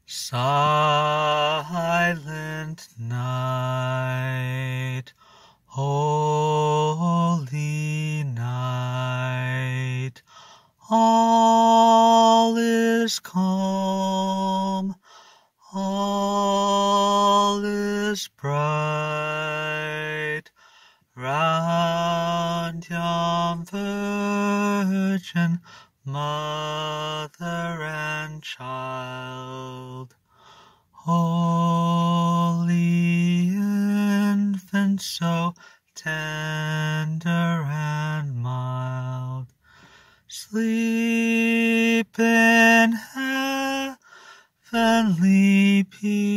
Silent night, holy night, all is calm, all is bright, round yon Virgin Mother and Child. Holy infant, so tender and mild, sleep in heavenly peace.